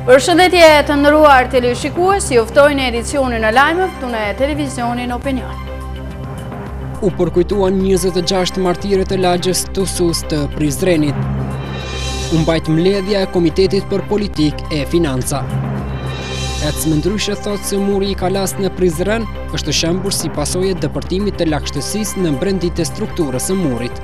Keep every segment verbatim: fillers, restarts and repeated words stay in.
Përshëndetje të nderuar televizionist, ju ftoj në edicionin e lajmeve këtu në televizionin Opinion. U përkujtuan njëzet e gjashtë martirët e lagjës të Sus të Prizrenit. U mbajt mbledhja e Komitetit për Politikë e Financa. Ecmë Ndryshe thotë se muri i Kalas në Prizren është shembur si pasojë e depërtimit të lagështësisë në brendit e strukturës së murit.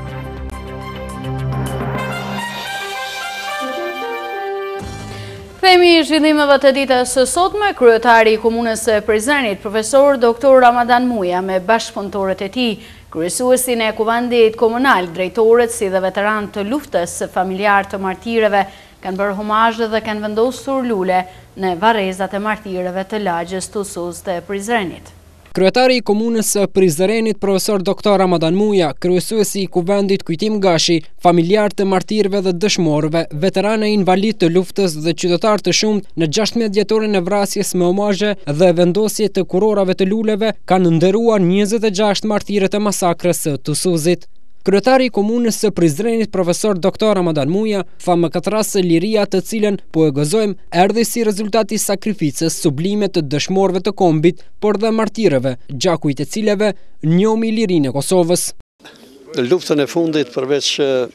Themi zhvillimeve të ditës së sotme, kryetari i Komunës së Prizrenit, profesor doktor Ramadan Muja me bashkëpunëtorët e tij, kryesuesin e Kuvendit Komunal, drejtorët si dhe veteran të luftës familjar të martirëve, kanë bërë humazh dhe kanë vendosur lule në varrezat e martirëve të lagjës të Sus të Prizrenit. Kryetari i Komunës së Prizrenit, profesor doktor Ramadan Muja, kryesuesi i Kuvendit Kujtim Gashi, familjar të martirëve dhe dëshmorëve, veteranë e invalid të luftës dhe qytetarë të shumt në gjashtëmbëdhjetë dhjetorin e vrasjes me omazhe dhe vendosje të kurorave të luleve, kanë nderuar njëzet e gjashtë martirët e masakrës së Tusuzit. Kryetari i Komunës së Prizrenit, profesor doktor Ramadan Muja, tha më këtë rast se liria të cilën po e gëzojmë erdhi si rezultat i sakrificës sublime të dëshmorëve të kombit, por dhe martirëve, gjakujt e cilëve njohmi lirinë e Kosovës. Luftën e fundit, përveç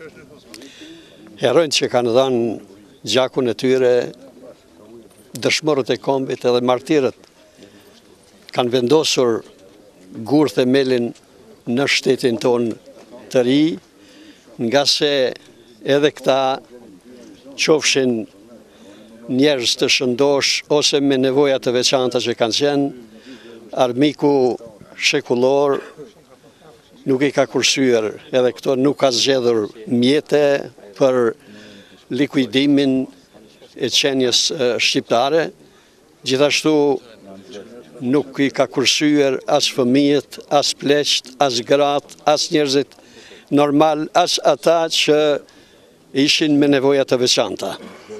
heronjtë që kanë dhënë gjakun e tyre, dëshmorët e kombit edhe martirët kanë vendosur gur themelin në shtetin tonë të ri, nga se edhe këta qofshin njerëz të shëndosh ose me nevoja të veçanta që kanë qenë, armiku shekullor nuk i ka kursyer, edhe këto nuk ka zgjedhur mjete për likuidimin e qenjes shqiptare, gjithashtu nuk i ka kursyer as fëmijët, as pleqt, as gratë, as njerëzit normal, as ata që ishin me nevoja të veçanta.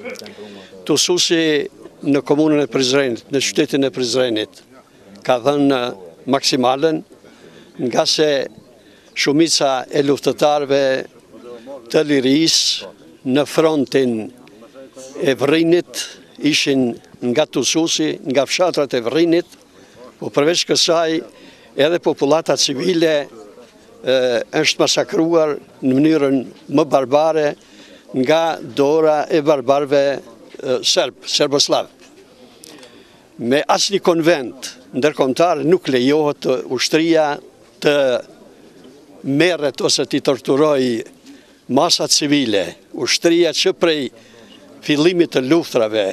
Tususi në komunën e Prizrenit, në qytetin e Prizrenit, ka dhënë maksimalen, nga se shumica e luftëtarëve të lirisë në frontin e Vrinit ishin nga Tususi, nga fshatrat e Vrinit, po përveç kësaj edhe populata civile është masakruar në mënyrën më barbare nga dora e barbarëve serb, serboslav. Me asnjë konvent ndërkombëtar nuk lejohet ushtria të merret ose të torturoj masa civile. Ushtria që prej fillimit të luftrave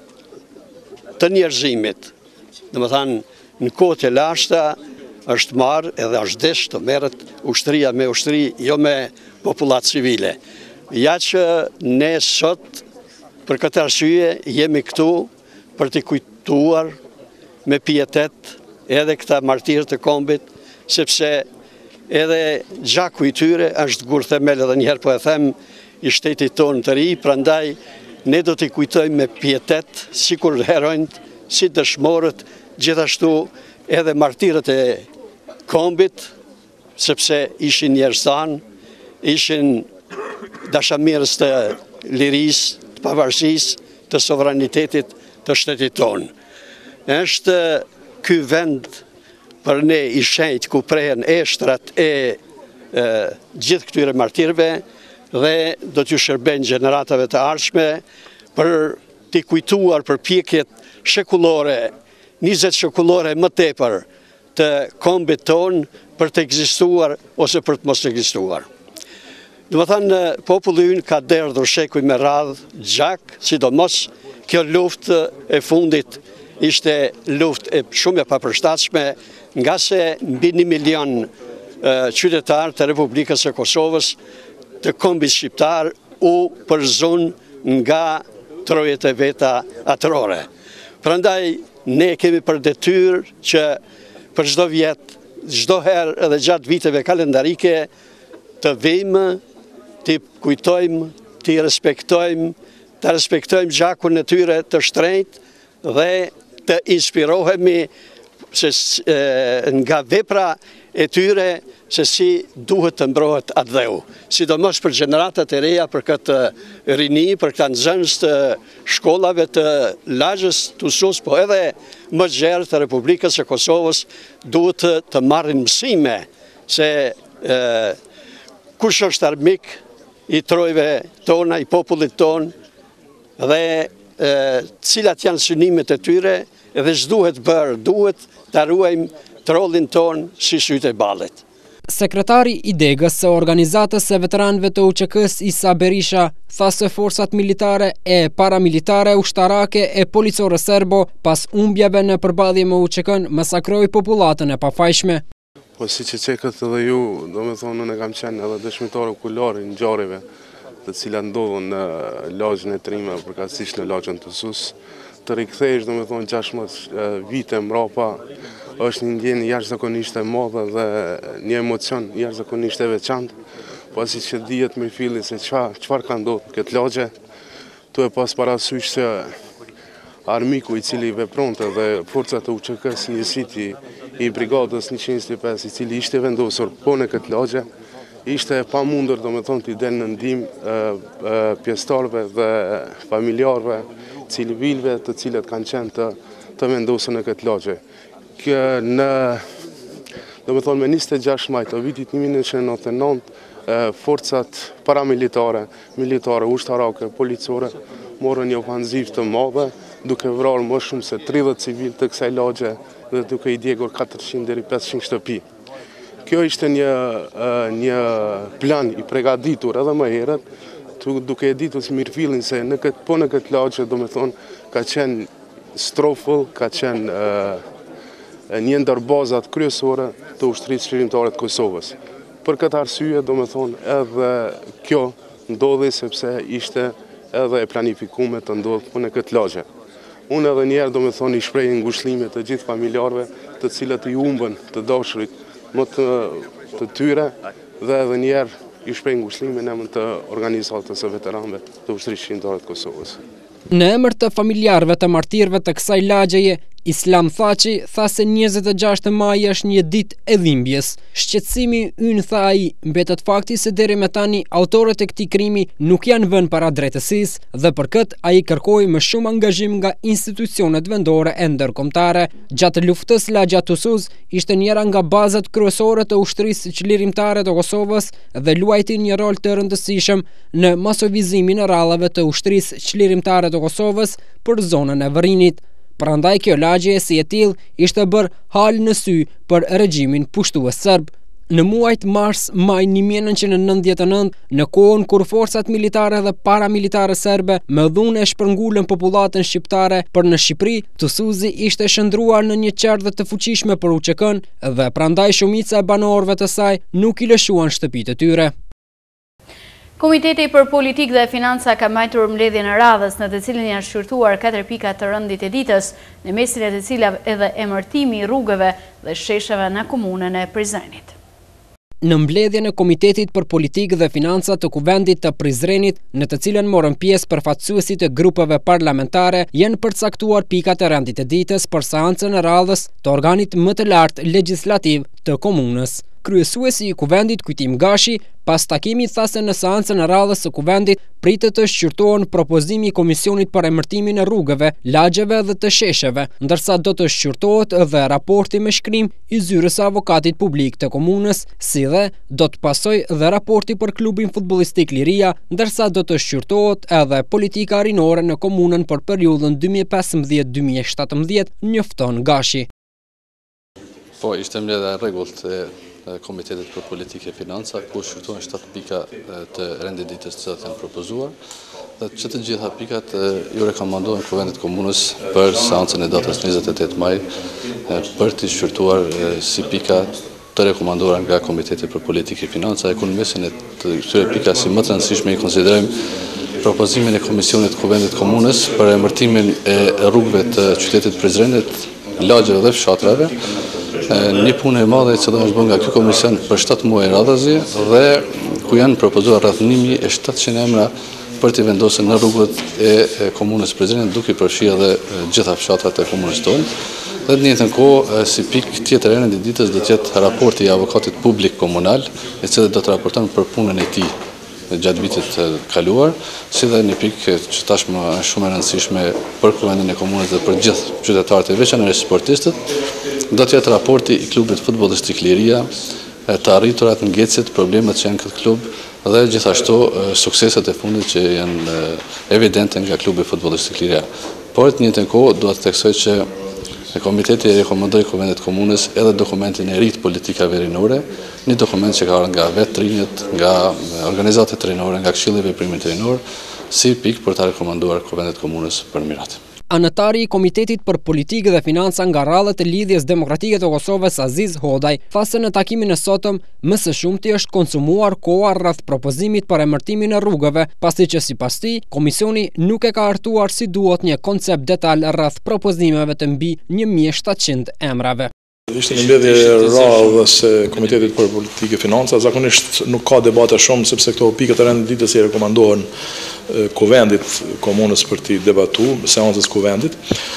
të njerëzimit, domethënë në kohët e lashta, është marrë edhe është desh të merret ushtria me ushtri, jo me populatë civile. Ja që ne sot, për këtë arsye, jemi këtu për t'i kujtuar me pietet edhe këta martirë të kombit, sepse edhe gjaku i tyre është gur themel, edhe njëherë po e them, i shtetit tonë të ri, prandaj ne do t'i kujtojmë me pietet, sikur heronjt, si dëshmorët, gjithashtu edhe martirët e kombit, sepse ishin njerëz tanë, ishin dashamirës të lirisë, të pavarësisë, të sovranitetit të shtetit tonë. Është ky vend për ne i shenjtë ku prehen eshtrat e, e gjithë këtyre martirëve dhe do t'ju shërben gjeneratave të ardhshme për t'i kujtuar përpjekjet shekullore, njëzet shekullore më tepër të kombit tonë për të ekzistuar ose për të mos ekzistuar. Do të thënë, populli ynë ka derdhur shekuj me radhë gjak, sidomos kjo luftë e fundit ishte luftë e shumë e papërshtatshme, nga se mbi një milion qytetarë të Republikës së Kosovës të kombit shqiptar u përzun nga trojet e veta atërore. Prandaj ne kemi për detyrë që për çdo vjet, çdo herë edhe gjatë viteve kalendarike të vijmë, t'i kujtojmë, t'i respektojmë, të respektojmë gjakun e tyre të shtrenjtë dhe të inspirohemi se, e, nga vepra e tyre se si duhet të mbrohet atë dheu. Sidomos për gjeneratat e reja, për këtë rini, për këta nxënës të shkollave të lagjës të usus, po edhe më gjerë të Republikës e Kosovës duhet të marrin mësime se e, kush është armik i trojve tona, i popullit ton, dhe e, cilat janë synimet e tyre, dhe s'duhet bërë, duhet të ruajmë trollin ton si sytë e ballit. Sekretari i degës së organizatës së veteranëve të U Q K-s Isa Berisha tha se forcat militare e paramilitare, ushtarake e policore serbo pas humbjeve në përballje me U Q K-n masakroi popullatën e pafajshme. Po si që qekët edhe ju, do me thonë në kam qenë edhe dëshmitore kulori në gjarive të cilat ndodhën në lagjën e trima, përkatësisht në lagjën të sus, të rikthesh, do me thonë gjashtë vite mrapa, është një ndjenjë jashtëzakonisht e madhe dhe një emocion jashtëzakonisht e veçantë, pasi që dihet me filli se çfarë ka ndodhur këtë lagje, tu e pas parasysh se armiku i cili vepronte dhe forcat e U Q K-s njësiti i brigadës njëqind e njëzet e pesë, i cili ishte vendosur po në këtë lagje, ishte pa mundur do me thonë t'i del në ndihmë pjesëtarëve dhe familjarëve, civilëve të cilët kanë qenë të, të vendosur në këtë lagje. Kjo në, do me thonë me njëzet e gjashtë maj të vitit një mijë nëntëqind e nëntëdhjetë e nëntë, forcat paramilitare, militare, ushtarake, policore, morën një ofanziv të madhe, duke vrarë më shumë se tridhjetë civil të kësaj lagje dhe duke i djegur katërqind deri pesëqind shtëpi. Kjo ishte një, një plan i përgatitur edhe më herët, duke e ditur si mirëfillin se në këtë, po në këtë lagje, do me thonë, ka qenë strofull, ka qenë uh, një ndër bazat kryesore të ushtrisë çlirimtare të Kosovës. Për këtë arsye, do me thonë, edhe kjo ndodhi sepse ishte edhe e planifikuar të ndodhë po në këtë lagje. Unë edhe njerë do me thonë i shprej ngushëllime të gjithë familjarve të cilët i humbën të dashurit më të, të tyre dhe edhe njerë i shprej ngushëllime në emër të organizatës së veteranëve të ushtrisë çlirimtare të Kosovës. Në emër të familjarëve të martirëve të kësaj lagjeje, Islam Thaçi tha se njëzet e gjashtë maj është një ditë e dhimbjes. Shqetësimi ynë, tha ai, mbetet fakti se deri me tani autorët e këtij krimi nuk janë vënë para drejtësisë dhe për këtë ai kërkoi më shumë angazhim nga institucionet vendore e ndërkombëtare. Gjatë luftës lagja Tusuz ishte njëra nga bazat kryesore të ushtrisë çlirimtare të Kosovës dhe luajti një rol të rëndësishëm në masovizimin e rrallave të ushtrisë çlirimtare të Kosovës për zonën e Vërinit. Prandaj kjo lagje si e tillë ishte bërë hal në sy për regjimin pushtues serb. Në muajt mars maj një mijë e nëntëqind e nëntëdhjetë e nëntë, në kohën kur forcat militare dhe paramilitare serbe me dhunë e shpërngulën popullatën shqiptare, për në Shqipëri, Tusuzi ishte shndruar në një qerdhe të fuqishme për U Q K-n dhe prandaj shumica e banorëve të saj nuk i lëshuan shtëpitë e tyre. Komiteti për Politikë dhe Financa ka mbajtur mbledhjen e radhës në të cilën janë shqyrtuar katër pika të rëndit e ditës, në mesin e të cilave edhe emërtimi i rrugëve dhe shesheve në komunën e Prizrenit. Në mbledhjen e Komitetit për Politikë dhe Financa të Kuvendit të Prizrenit, në të cilën morën pjesë përfaqësuesit e grupeve parlamentare, janë përcaktuar pikat e rëndit e ditës për seancën e radhës të organit më të lartë legjislativ të komunës. Kryesuesi i Kuvendit Kujtim Gashi, pas takimit tha se në seancën e radhës së Kuvendit pritet të shqyrtohen propozimi i Komisionit për emërtimin e rrugëve, lagjeve dhe të shesheve, ndërsa do të shqyrtohet edhe raporti me shkrim i zyrës së avokatit publik të komunës, si dhe do të pasojë edhe raporti për klubin futbollistik Liria, ndërsa do të shqyrtohet edhe politika rinore në komunën për periudhën dy mijë e pesëmbëdhjetë dy mijë e shtatëmbëdhjetë, njofton Gashi. Po, ishte mbledhja e rregullt e Komitetit për Politikë e Financa, ku shqyrtohen shtatë pika të rendit ditës të cilat janë propozuar, dhe që të gjitha pikat ju rekomandohen Kuvendit Komunës për seancën e datës njëzet e tetë maj për të shqyrtuar si pika të rekomanduara nga Komiteti për Politikë e Financa, e ku në mesin e të këtyre pika si më të rëndësishme i konsiderojmë propozimin e Komisionit të Kuvendit Komunës për emërtimin e rrugëve të qytetit Prizrenit, lagjeve dhe fshatrave. Një punë e madhe që do është bërë nga ky komision për shtatë muaj radhazi dhe ku janë propozuar rreth një mijë e shtatëqind emra për të vendosur në rrugët e komunës Prizrenit, duke përfshirë edhe gjitha fshatrat e komunës tonë. Dhe në njëjtën kohë, si pikë tjetër e renditës do të jetë raporti i avokatit publik komunal, i cili do të raporton për punën e tij gjatë vitit kaluar, si dhe një pikë që tashmë është shumë e rëndësishme për Kuvendin e Komunës dhe për gjithë qytetarët e veçanërisht sportistët, do të jetë raporti i klubit futbollistik Liria, të arriturat, ngecjet, problemet që janë këtë klub dhe gjithashtu sukseset e fundit që janë evidente nga klubi futbollistik Liria. Por të njëjtën kohë duhet të theksoj që Komiteti e rekomandoi Kuvendit Komunës edhe dokumentin e ri të politikave rinore, një dokument që ka nga vetë rinjët, nga organizatet rinore, nga Këshilli i Veprimit Rinor, si pikë për ta rekomanduar Kuvendit Komunës për mirat. Anëtari i Komitetit për Politikë dhe Financa nga rrallët e Lidhjes Demokratike të Kosovës Aziz Hodaj tha se në takimin e sotëm më së shumti është konsumuar koha rreth propozimit për emërtimin e rrugëve, pasi që sipas tij komisioni nuk e ka hartuar si duhet një koncept detaj rreth propozimeve të mbi një mijë e shtatëqind emrave. Ishte një mbledhje rrallës e Komitetit për Politikë e Financa, zakonisht nuk ka debate shumë sepse këto pikët e renditës i rekomandohen Kuvendit Komunës për t'i debatu, seancës Kuvendit.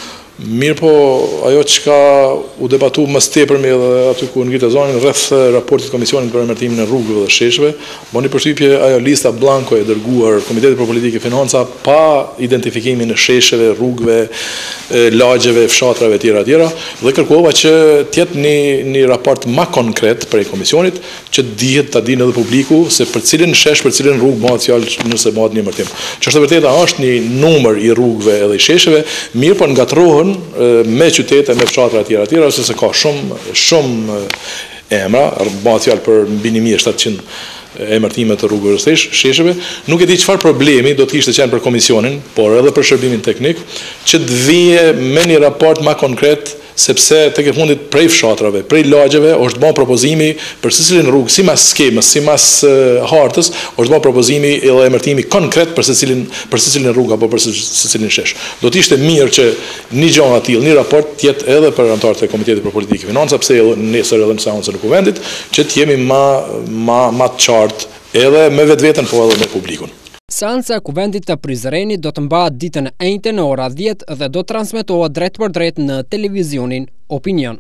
Mirë po, ajo që ka u debatu më tepërmi edhe aty ku ngritet zonin rreth raportit komisionit për emërtimin e rrugëve dhe sheshve, bën përshtypje ajo lista blanko e dërguar Komitetit për Politikë e Financa pa identifikimin e shesheve, rrugëve, lagjeve, fshatrave etj etj, dhe kërkova që të jetë një një raport më konkret prej komisionit që dihet ta dinë edhe publiku se për cilin shesh, për cilin rrugë bëhet fjalë nëse bëhet një emërtim. Që është vërtetë është një numër i rrugëve edhe i shesheve, mirë po ngatrohen me qytete, me fshatra etj etj, ose se ka shumë shumë emra, bëhet fjalë për mbi një mijë e shtatëqind emërtime të rrugëve të shesheve. Nuk e di çfarë problemi do të kishte qenë për komisionin, por edhe për shërbimin teknik, që të vije me një raport më konkret, sepse tek e fundit prej fshatrave, prej lagjeve, është bën propozimi për secilin rrugë, sipas skemës, sipas hartës, është bën propozimi edhe emërtimi konkret për secilin për secilin rrugë apo për secilin shesh. Do të ishte mirë që një gjë e tillë, një raport të jetë edhe për anëtarët e Komitetit për Politikë e Financa, pse edhe nesër edhe në seancën e Kuvendit, që të jemi më më më të qartë edhe me vetveten po edhe me publikun. Seanca e Kuvendit të Prizrenit do të mbahet ditën e njëjtë në ora dhjetë dhe do të transmetohet drejt për drejt në televizionin Opinion.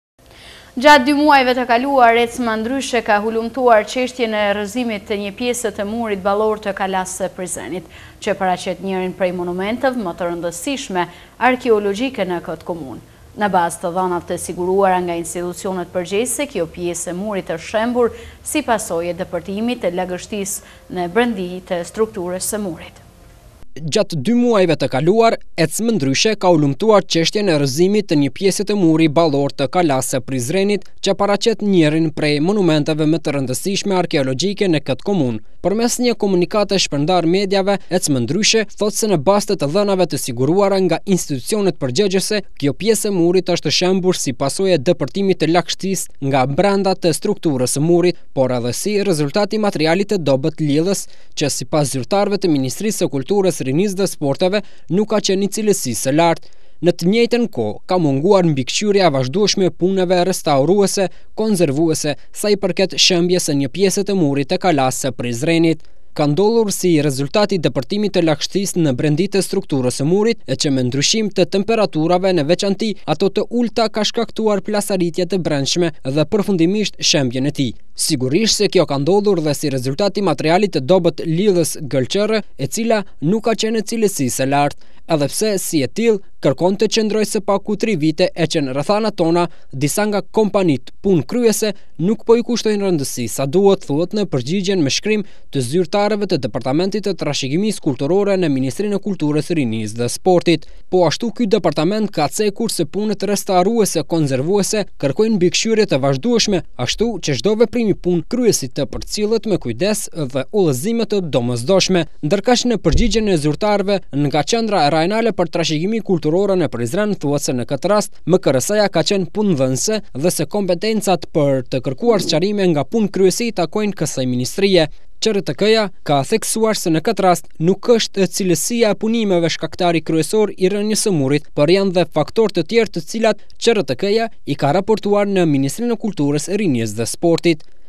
Gjatë dy muajve të kaluar, ecma ndryshe ka hulumtuar çështjen e rrëzimit të një pjese të murit ballor të Kalas së Prizrenit, që paraqet njërin prej monumenteve më të rëndësishme arkeologjike në këtë komunë. Në bazë të dhënave të siguruara nga institucionet përgjegjëse, kjo pjesë e murit është shembur si pasojë e depërtimit të lagështisë në brendi të strukturës së murit. Gjatë dy muajve të kaluar, ecmë ndryshe ka hulumtuar çështjen e rrëzimit të një pjese të muri ballor të Kalas së Prizrenit, që paraqet njërin prej monumenteve më të rëndësishme arkeologjike në këtë komunë. Përmes një komunikate shpërndar mediave, ecmë ndryshe thotë se në bazë të dhënave të siguruara nga institucionet përgjegjëse, kjo pjesë e murit është shembur si pasojë e depërtimit të lagështisë nga brenda të strukturës së murit, por edhe si rezultati i materialit të dobët lidhës, që sipas zyrtarëve të Ministrisë së Kulturës, Rinisë dhe Sporteve nuk ka qenë i cilësisë së lartë. Në të njëjtën kohë ka munguar mbikëqyrja e vazhdueshme e punëve restauruese, konservuese sa i përket shembjes së një pjese të murit të Kalas së Prizrenit. Ka ndodhur si rezultati i depërtimit të lagështisë në brendi të strukturës së murit, e që me ndryshim të temperaturave në veçanti ato të ulta ka shkaktuar plasaritje të brendshme dhe përfundimisht shembjen e tij. Sigurisht se kjo ka ndodhur dhe si rezultat i materialit të dobët lidhës gëlqërë, e cila nuk ka qenë cilësisë së lartë, edhe pse si e tillë kërkon të qëndroj së paku tri vite, e që në rrethana tona disa nga kompanit punë kryese nuk po i kushtojnë rëndësi sa duhet, thuhet në përgjigjen me shkrim të zyrtarëve të Departamentit të Trashëgimisë Kulturore në Ministrinë e Kulturës, Rinisë dhe Sportit. Po ashtu ky departament ka cekur se punët restauruese konservuese kërkojnë mbikëqyrje të vazhdueshme, ashtu që çdo veprim i punë kryesi të përcillet me kujdes dhe udhëzime të domosdoshme. Ndërkaq në përgjigjen e zyrtarëve nga Qendra Rajonale për Trashëgimi Kulturore në Prizren thuhet se në këtë rast M K R S-ja ka qenë punëdhënëse dhe se kompetencat për të kërkuar sqarime nga punë kryesi takojnë kësaj ministrie. Q R T K-ja ka theksuar se në këtë rast nuk është cilësia e punimeve shkaktari kryesor i rënies së murit, por janë dhe faktorë të tjerë të cilat Q R T K-ja i ka raportuar në Ministrinë e Kulturës, Rinisë dhe Sportit.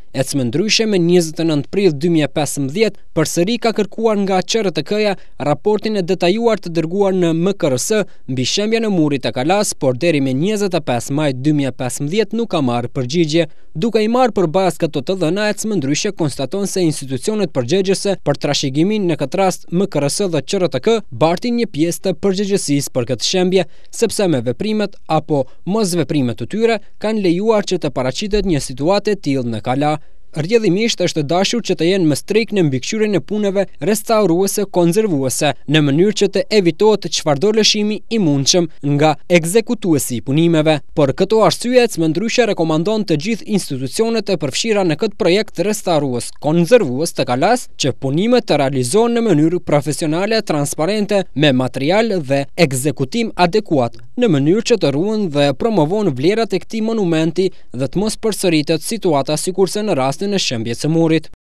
Ecmëndryshe me njëzet e nëntë prill dy mijë e pesëmbëdhjetë, përsëri ka kërkuar nga Q R T K-ja raportin e detajuar të dërguar në M K R S mbi shembjen e murit të Kalas, por deri me njëzet e pesë maj dy mijë e pesëmbëdhjetë nuk ka marrë përgjigje. Duke i marrë përballë këto të dhëna, ecmëndryshe konstaton se institucionet përgjegjëse për trashëgimin, në këtë rast M K R S dhe Q R T K, bartin një pjesë të përgjegjësisë për këtë shembje, sepse me veprimet apo mos veprimet të tyre kanë lejuar që të paraqitet një situatë e tillë në Kala. Rrjedhimisht është dashur që të jenë më strikt në mbikëqyrjen e punëve restauruese konzervuese, në mënyrë që të evitohet çfarëdo lëshimi i mundshëm nga ekzekutuesi i punimeve. Për këtë arsye, ecmëndryshe rekomandon të gjithë institucionet e përfshira në këtë projekt restaurues konzervues të Kalas që punimet të realizohen në mënyrë profesionale, transparente, me material dhe ekzekutim adekuat, në mënyrë që të ruhen dhe promovon vlerat e këtij monumenti dhe të mos përsëritet situata sikurse në rast në shembjes së murit.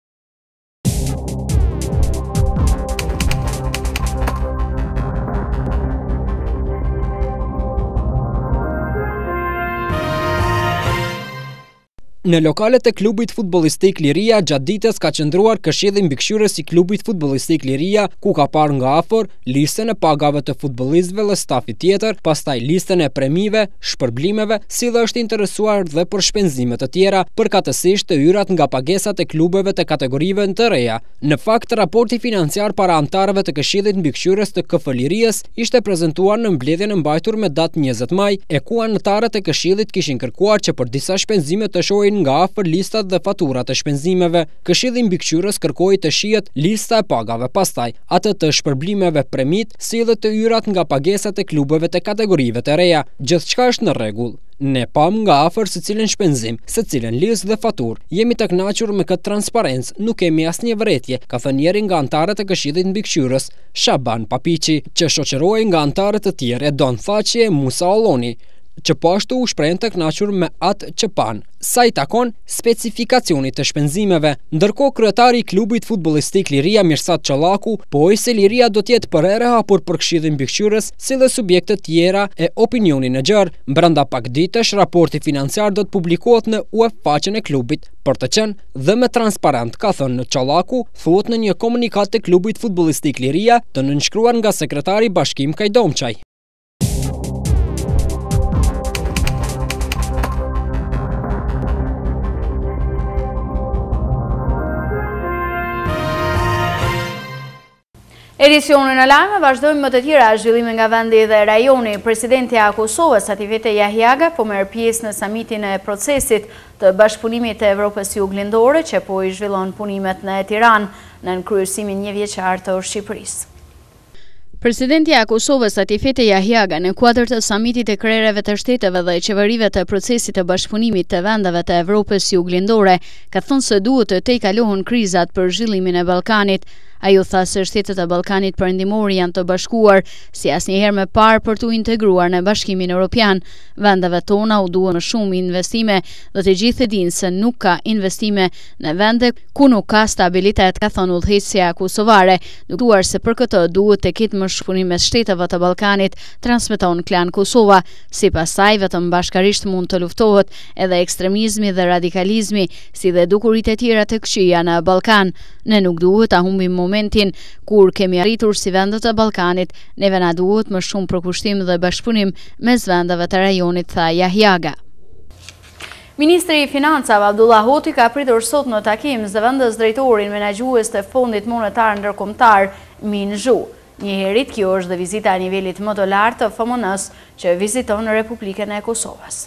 Në lokalet e klubit futbollistik Liria, gjatë ditës ka qëndruar këshilli mbikëqyrës i klubit futbollistik Liria, ku ka parë nga afër listën e pagave të futbollistëve dhe stafit tjetër, pastaj listën e premive, shpërblimeve, si dhe është interesuar dhe për shpenzime të tjera, përkatësisht të hyrat nga pagesat e klubeve të kategorive të reja. Në fakt, raporti financiar para antarëve të këshillit mbikëqyrës të K F Lirias ishte prezantuar në mbledhjen e mbajtur me datë njëzet maj, e ku anëtarët e këshillit kishin kërkuar që për disa shpenzime të shohin nga afër listat dhe faturat e shpenzimeve. Këshilli mbikëqyrës kërkoi të shihet lista e pagave, pastaj atë të shpërblimeve premit, si dhe të hyrat nga pagesat e klubeve të kategorive të reja. Gjithçka është në rregull. Ne pam nga afër se cilën shpenzim, se cilën listë dhe fatur. Jemi të kënaqur me këtë transparencë, nuk kemi asnjë vëretje, ka thënë njëri nga antarët e këshillit mbikëqyrës, Shaban Papiçi, që shoqërohej nga antarët e tjerë e Don Thaçi e Musa Olloni, që po ashtu u shprehen të kënaqur me atë që pan, sa i takon specifikacionit të shpenzimeve. Ndërkohë, kryetari i klubit futbollistik Liria, Mirsat Çollaku, pohoi se Liria do të jetë për herë hapur për këshillin mbikëqyrës, si dhe subjekte të tjera e opinionin e gjerë. Brenda pak ditësh, raporti financiar do të publikohet në web faqen e klubit, për të qenë dhe me transparent, ka thënë Çollaku, thuhet në një komunikat të klubit futbollistik Liria, të nënshkruar nga sekretari Bashkim Kajdomçaj. Edicionin e lajme vazhdojmë më të tjera zhvillime nga vendi dhe rajoni. Presidentja e Kosovës, Atifete Jahjaga, po merr pjesë në samitin e procesit të bashkëpunimit të Evropës Juglindore, që po i zhvillon punimet në Tiranë në kryesimin një vjeçar të Shqipërisë. Presidentja e Kosovës, Atifete Jahjaga, në kuadër të samitit e krereve të shteteve dhe qeverive të procesit të bashkëpunimit të vendeve të Evropës Juglindore, ka thënë se duhet të tejkalohen krizat për zhvillimin e Ballkanit. Ajo tha se shtetet e Ballkanit Perëndimor janë të bashkuar si asnjëherë më parë për të integruar në Bashkimin Evropian. Vendeve tona u duan më shumë investime dhe të gjithë dinë se nuk ka investime në vende ku nuk ka stabilitet, ka thënë udhëheqësja kosovare, duke se për këtë duhet të ketë më shpunim mes shteteve të Ballkanit, transmeton Klan Kosova. Sipas saj, vetëm bashkarisht mund të luftohet edhe ekstremizmi dhe radikalizmi, si dhe dukuritë e tjera të këqija në Ballkan. Ne nuk duhet ta humbim momentin kur kemi arritur si vendet e Ballkanit, neve na duhet më shumë përkushtim dhe bashkëpunim mes vendeve të rajonit, tha Jahjaga. Ministri i Financave Abdullah Hoti ka pritur sot në takim zëvendës drejtorin menaxhues të Fondit Monetar Ndërkombëtar Minzhu. Njëherët kjo është dhe vizita e nivelit më të lartë të F M N-s që viziton Republikën e Kosovës.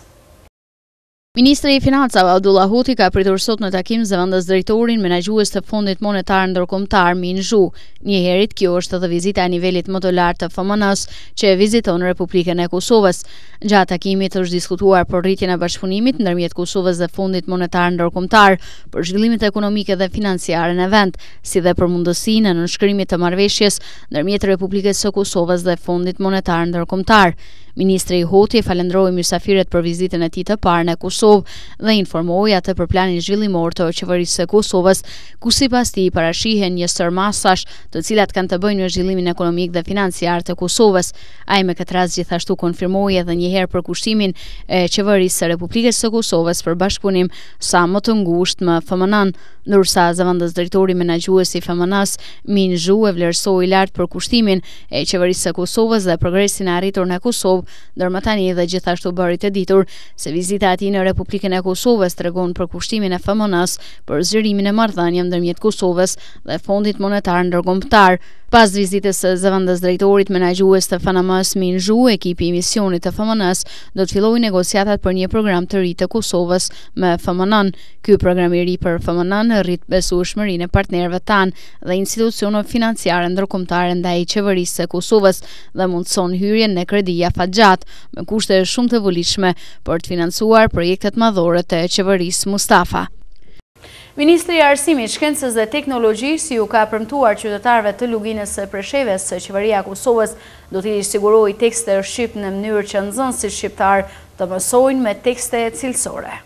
Ministri i Financave Abdullah Hoti ka pritur sot në takim zëvendës drejtorin menaxhues të Fondit Monetar Ndërkombëtar Minzhu. Njëherët kjo është edhe vizita e nivelit më të lartë të F M N-s që viziton Republikën e Kosovës. Gjatë takimit është diskutuar për rritjen e bashkëpunimit ndërmjet Kosovës dhe Fondit Monetar Ndërkombëtar për zhvillimet ekonomike dhe financiare në vend, si dhe për mundësinë e nënshkrimit të marrëveshjes ndërmjet Republikës së Kosovës dhe Fondit Monetar Ndërkombëtar. Ministri Hoti falendroi mysafirët për vizitën e tij të parë në Kosovë. Kosovë dhe informoi atë për planin zhvillimor të qeverisë së Kosovës, ku sipas tij parashihen një sër masash, të cilat kanë të bëjnë me zhvillimin ekonomik dhe financiar të Kosovës. Ai me këtë rast gjithashtu konfirmoi edhe një herë përkushtimin e qeverisë së Republikës së Kosovës për bashkëpunim sa më të ngushtë me F M N-n, ndërsa zëvendës drejtori menaxhues i F M N-s Min Zhu e vlerësoi lart përkushtimin e qeverisë së Kosovës dhe progresin e arritur në Kosovë, ndërsa tani edhe gjithashtu bëri të ditur se vizita e tij në Republikën e Kosovës tregon përkushtimin e F M N-s për zgjerimin e marrëdhënieve ndërmjet Kosovës dhe Fondit Monetar Ndërkombëtar. Pas vizitës së zëvendës drejtorit menaxhues të F N M-s Min Zhu, ekipi i misionit të F M N-s do të fillojë negociatat për një program të ri të Kosovës me F M N-n. Ky program i ri për F M N-n rrit besueshmërinë e partnerëve tanë dhe institucioneve financiare ndërkombëtare ndaj qeverisë së Kosovës dhe mundson hyrjen në kredi afatgjat me kushte shumë të volitshme për të financuar projektet madhore të qeverisë Mustafa. Ministri i Arsimit, Shkencës dhe Teknologjisë ju ka premtuar qytetarëve të Luginës së Preshevës se qeveria e Kosovës do t'i sigurojë tekste shqip në mënyrë që nxënësit shqiptar të mësojnë me tekste cilësore.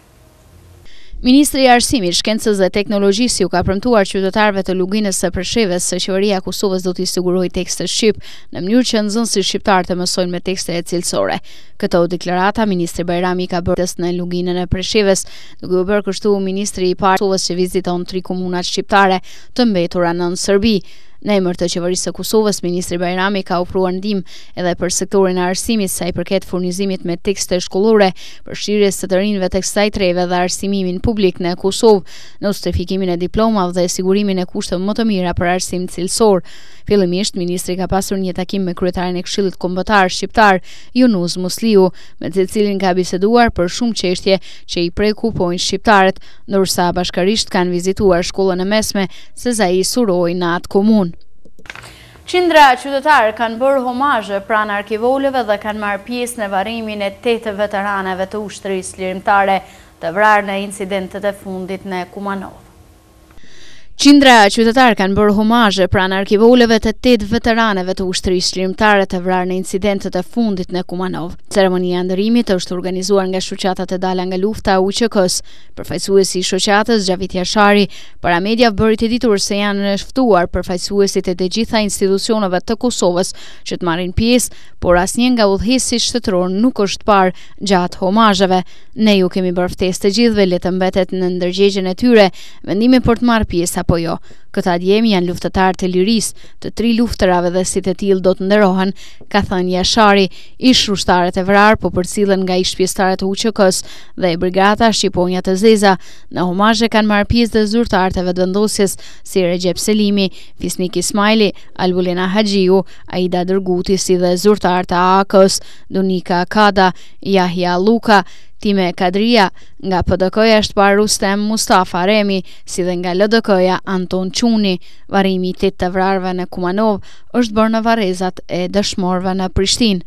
Ministri i Arsimit, Shkencës dhe Teknologjisë ju ka premtuar qytetarëve të Luginës së Preshevës se qeveria e Kosovës do t'i sigurojë tekste shqip në mënyrë që nxënësit shqiptar të mësojnë me tekste cilësore. Këto deklarata ministri Bajrami ka bërë në Luginën e Preshevës, duke u bërë kështu ministri i parë Kosovës që viziton tri komunat shqiptare të mbetura nën Serbi. Në emër të qeverisë së Kosovës, ministri Bajrami ka ofruar ndihmë edhe për sektorin e arsimit sa i përket furnizimit me tekste shkollore, përfshirjes së të rinjve tek kësaj treve dhe arsimimin publik në Kosovë, nostrifikimin e diplomave dhe sigurimin e kushteve më të mira për arsim cilësor. Fillimisht, ministri ka pasur një takim me kryetarin e Këshillit Kombëtar Shqiptar, Yunus Musliu, me të cilin ka biseduar për shumë çështje që i prekupojnë shqiptarët, ndërsa bashkërisht kanë vizituar shkollën e mesme Sezai Suroj në atë komunë. Qindra qytetarë kanë bërë homazhe pranë arkivolëve dhe kanë marrë pjesë në varrimin e tetë veteranëve të ushtrisë lirimtare të vrarë në incidentet e fundit në Kumanov. Qindra qytetarë kanë bërë homazhe pranë arkivolëve të tetë veteranëve të ushtrisë lirimtare të vrarë në incidentet e fundit në Kumanov. Ceremonia e ndërimit është organizuar nga shoqata e Dala nga Lufta U Q K-s. Përfaqësuesi i shoqatës Xhavit Jashari para media bëri të ditur se janë ftuar përfaqësuesit e të gjitha institucioneve të Kosovës që të marrin pjesë, por asnjë nga udhëheqësit shtetëror nuk është parë gjatë homazheve. Ne ju kemi bërë ftesë të gjithëve, le të mbetet në ndërgjegjen e tyre vendimi për të marrë pjesë apo jo. Këta djemi janë luftëtarë të lirisë, të tri luftërave dhe si të tillë do të nderohen, ka thënë Jashari. Ish ushtarët e vrarë po përcillen nga ish pjesëtarët e U Q K-s dhe Brigata Shqiponja të Zeza. Në homazhe kanë marrë pjesë dhe zyrtarët e vetëvendosjes si Recep Selimi, Fisnik Ismaili, Albulena Haxhiu, Aida Dërguti, si dhe zyrtarët e A A K-s, Dunika Kada, Yahya Luka, Time Kadria, nga P D K-ja shtëpar Rustem Mustafa Remi, si dhe nga L D K-ja Anton Çuni. Varrimi i tetë të vrarëve në Kumanov është bërë në varrezat e dëshmorëve në Prishtinë.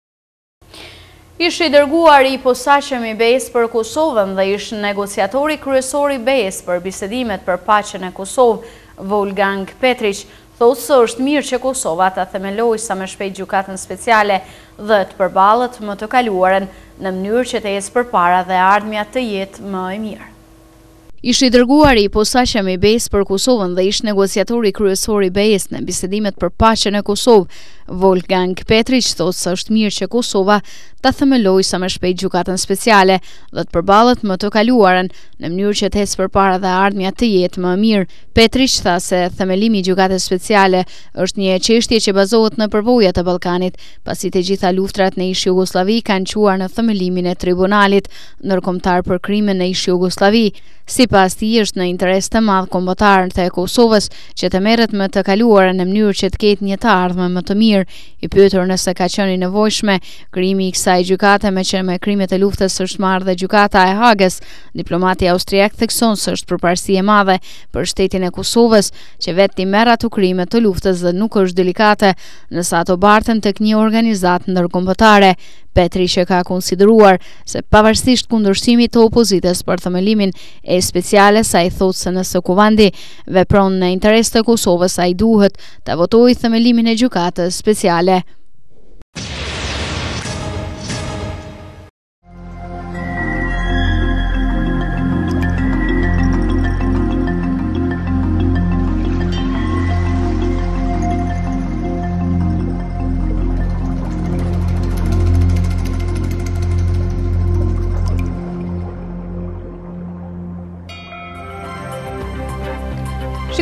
Ish i dërguar i posaçëm i B E S për Kosovën dhe ish negociatori kryesor i B E S për bisedimet për paqen e Kosovë, Volgang Petrić, thotë se është mirë që Kosova ta themelojë sa më shpejt gjykatën speciale dhe të përballet më të kaluaren në mënyrë që të ecë përpara dhe ardhmja të jetë më e mirë. Ish i dërguari i posaçëm i B E S për Kosovën dhe ish negociatori kryesor i B E S në bisedimet për paqen e Kosovë, Volgang Petrić, thotë se është mirë që Kosova ta themelojë sa më shpejt gjykatën speciale dhe të përballet më të kaluaren në mënyrë që të ecë përpara dhe ardhmja të jetë më e mirë. Petrić tha se themelimi i gjykatës speciale është një çështje që bazohet në përvojat e Ballkanit, pasi të gjitha luftrat në ish Jugosllavi kanë quar në themelimin e Tribunalit ndërkombëtar për krimet në ish Jugosllavi. Sipas tij është në interes të madh kombëtar të Kosovës që të merret me të kaluarën në mënyrë që të ketë një të ardhme më të mirë. I pyetur nëse ka qenë i nevojshme krijimi i kësaj gjykate me që me krimet e luftës është marrë dhe gjykata e Hagës, diplomati austriak thekson se është përparësi e madhe për shtetin e Kosovës që vetë i merr ato krime të luftës dhe nuk është delikate nëse ato barten tek një organizatë ndërkombëtare. Petrić ka konsideruar se pavarësisht kundërshtimit të opozitës për themelimin e speciale, sa i thotë se nëse kuvandi vepron në interes të Kosovës, ai duhet të votojë themelimin e gjykatës speciale.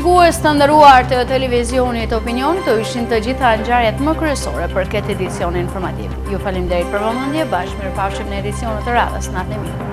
Shikues të nderuar të televizionit Opinion, të ishin të gjitha ngjarjet më kryesore për këtë edicion informativ. Ju faleminderit për vëmendje, bashkë mirëpafshim në edicionet të radhës. Natën e mirë.